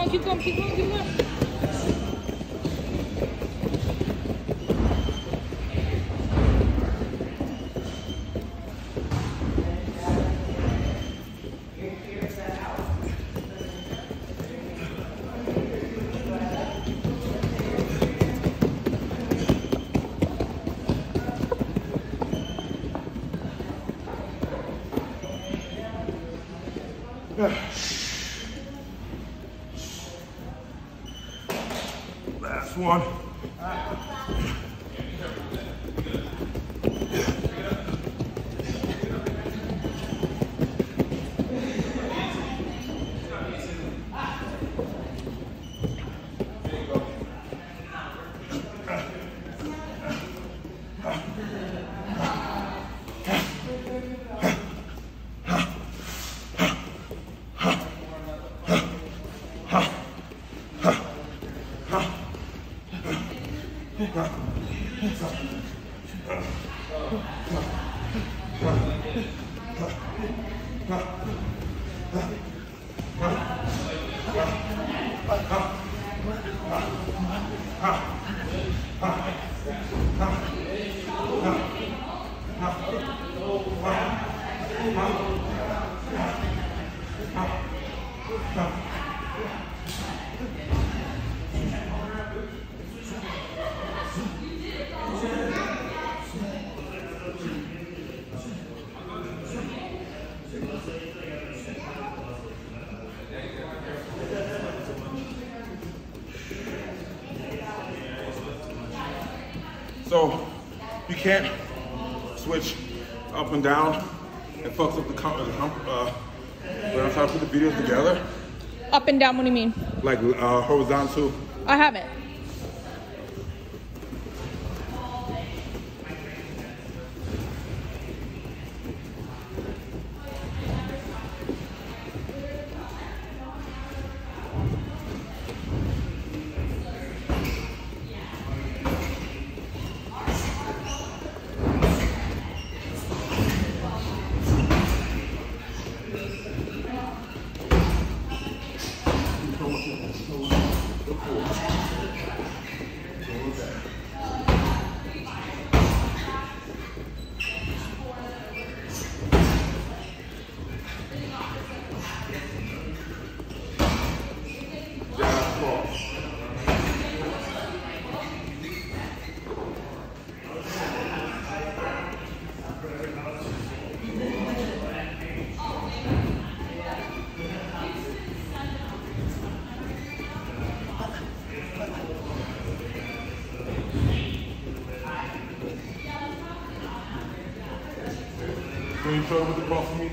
keep going, keep going, keep going. Last one. So you can't switch up and down. It fucks up the when I'm trying to put the videos together. Up and down, what do you mean? Like horizontal. I haven't. Can you show with the ball for me?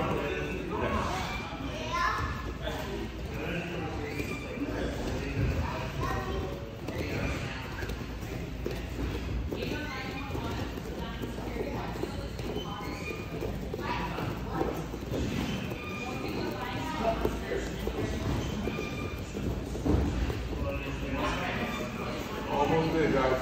Almost there, guys.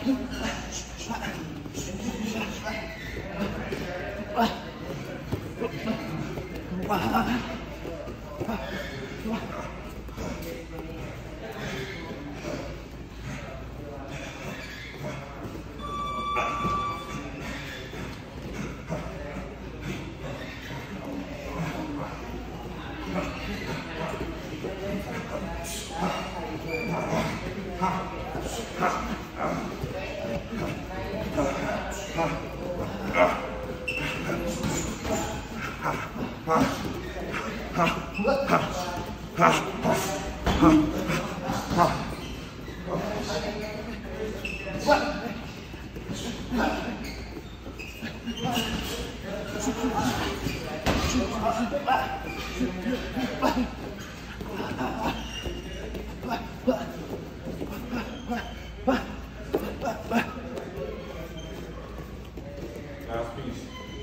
Last piece.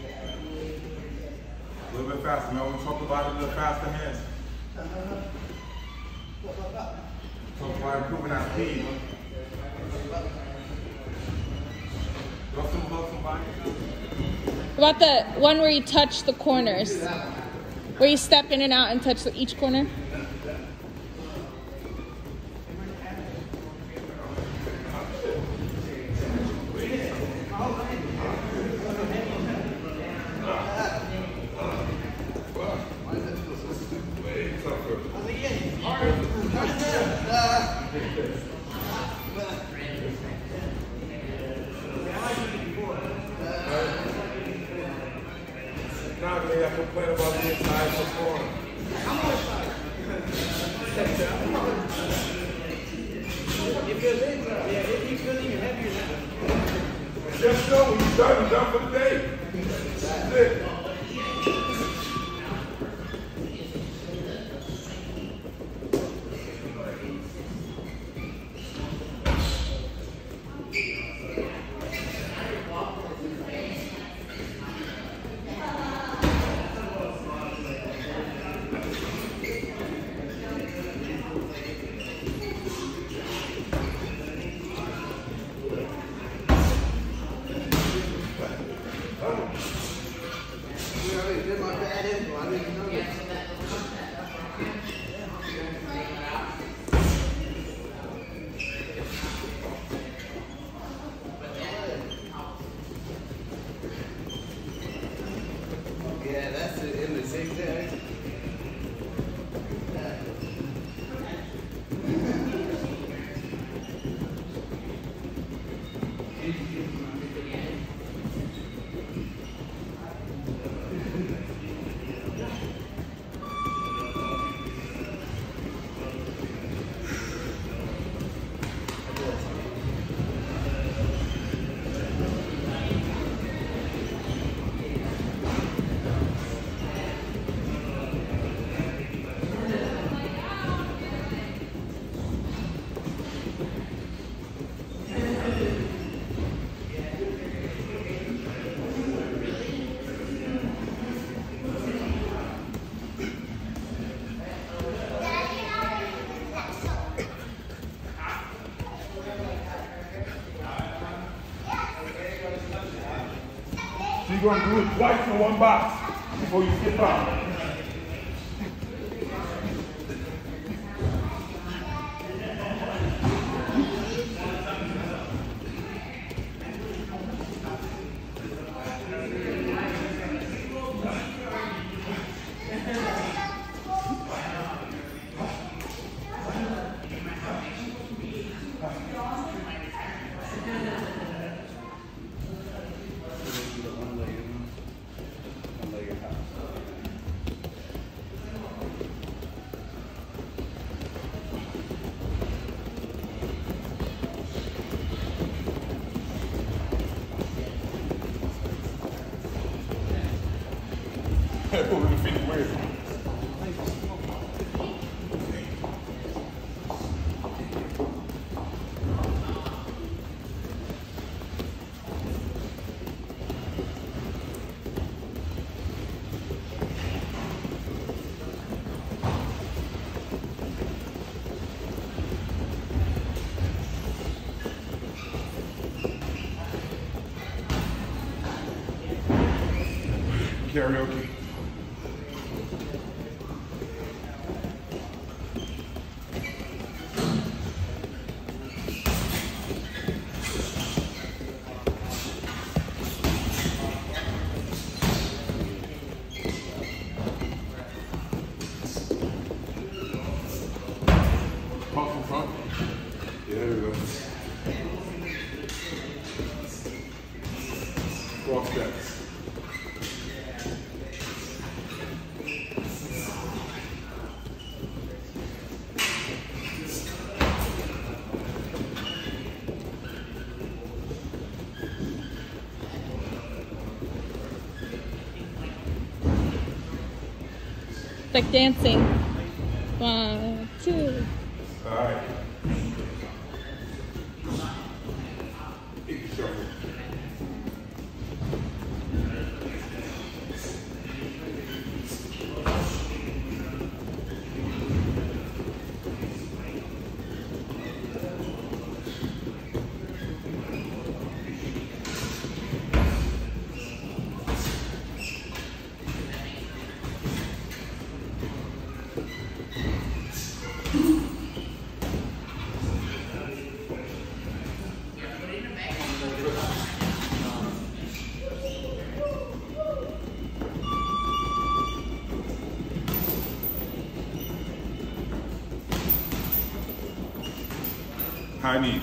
A little bit faster. Now we talk about it a little faster hands. Talk about improving our speed. Got some blood, somebody? What about the one where you touch the corners? Where you step in and out and touch each corner? Now they have to complain about being tired before. Just so when you start, you're done for the day. That's it. Yeah, that's it in the zigzag. So you're going to do it twice in one box before you skip out. Moving the feet weird. karaoke. Pump from front. Yeah, there we go. Cross steps. It's like dancing. 1, 2. All right. Big circle. High knees.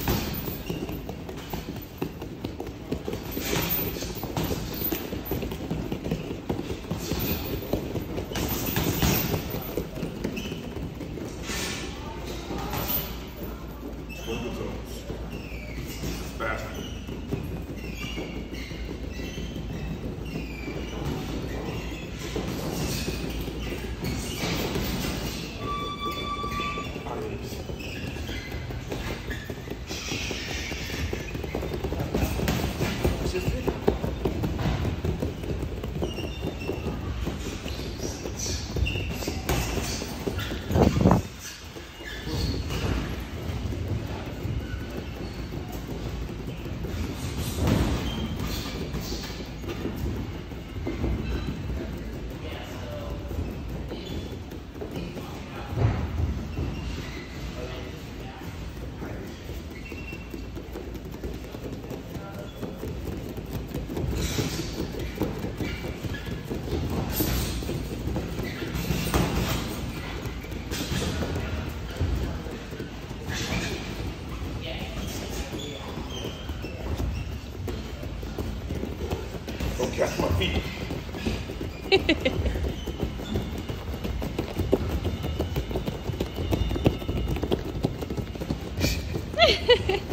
Hold the toes. Faster. High knees. Don't catch my feet.